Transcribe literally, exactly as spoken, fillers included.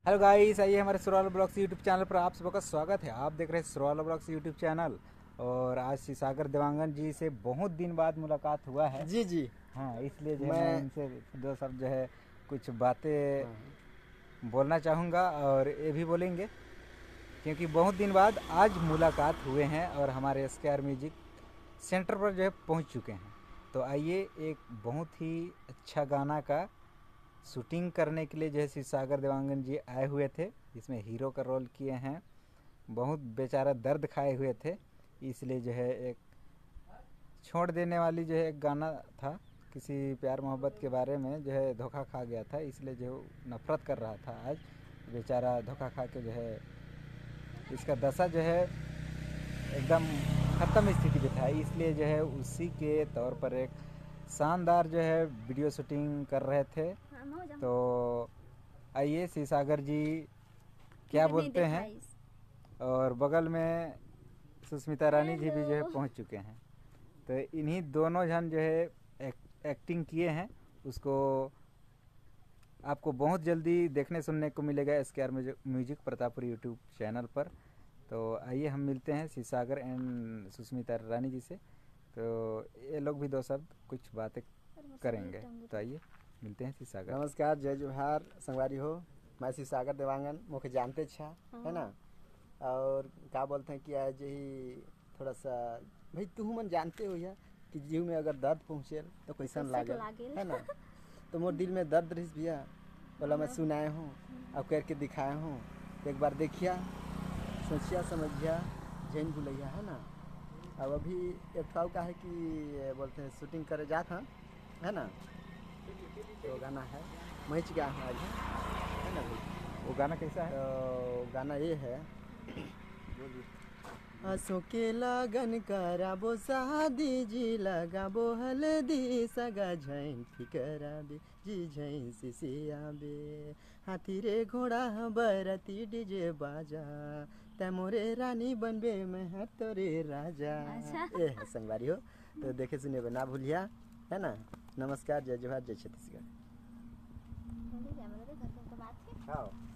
Hello guys, आइए हमारे Surwala blogs YouTube channel पर आप सबका स्वागत है। आप देख रहे हैं सुरवाला ब्लॉग्स यूट्यूब चैनल। और आज श्री सागर देवांगन जी से बहुत दिन बाद मुलाकात हुआ है। जी जी। हाँ, इसलिए जो है मैं मैं इनसे दो सब जो है कुछ बातें हाँ, बोलना चाहूँगा और ये भी बोलेंगे, क्योंकि बहुत दिन बाद आज मुलाकात हुए हैं और हमारे S K R music centre पर जो है पहुँच चुके हैं। तो आइए, एक बहुत ही अच्छा गाना का शूटिंग करने के लिए जो है श्री सागर देवांगन जी आए हुए थे। इसमें हीरो का रोल किए हैं। बहुत बेचारा दर्द खाए हुए थे, इसलिए जो है एक छोड़ देने वाली जो है एक गाना था, किसी प्यार मोहब्बत के बारे में, जो है धोखा खा गया था, इसलिए जो नफरत कर रहा था। आज बेचारा धोखा खा के जो है इसका दशा जो है एकदम ख़त्म स्थिति में था, इसलिए जो है उसी के तौर पर एक शानदार जो है वीडियो शूटिंग कर रहे थे। तो आइए श्री सागर जी क्या बोलते हैं। और बगल में सुष्मिता रानी जी भी जो है पहुंच चुके हैं। तो इन्हीं दोनों जन जो है एक, एक्टिंग किए हैं, उसको आपको बहुत जल्दी देखने सुनने को मिलेगा S K R music Pratappur YouTube channel पर। तो आइए हम मिलते हैं श्री सागर एंड सुष्मिता रानी जी से। तो ये लोग भी दो शब्द कुछ बातें करेंगे। तो आइए मिलते हैं श्री सागर। नमस्कार, जय जोहार संगवारी हो। मैं श्री सागर देवांगन मुझे जानते छा है ना। और क्या बोलते हैं कि आज ही थोड़ा सा भाई तू मन जानते हो या कि जीव में अगर दर्द पहुँचे तो कैसन लागे है ना। तो मोर दिल में दर्द रही भैया, बोला मैं सुनाए हूँ अब करके दिखाए हूँ। एक बार देखिया, सोचिया समझिया, जैन भूलैया है ना। अब अभी एक ठाव का है कि बोलते हैं शूटिंग करे जाता है ना। तो गाना है मैच गया है आज, है ना भाई। वो गाना कैसा है? तो गाना ये है, आंसू के लगन कराबो शादी जी लगाबो हल्दी सगा झैन फिकराबे जी झैन सिसियाबे हाथी रे घोड़ा बरती डीजे बाजा तमोरे रानी बनबे मैं हर तोरे राजा। अच्छा? ये है संगवारी हो, तो देखे सुने ना भूलिया है ना। नमस्कार, जय जोहार, जय छत्तीसगढ़। हाँ।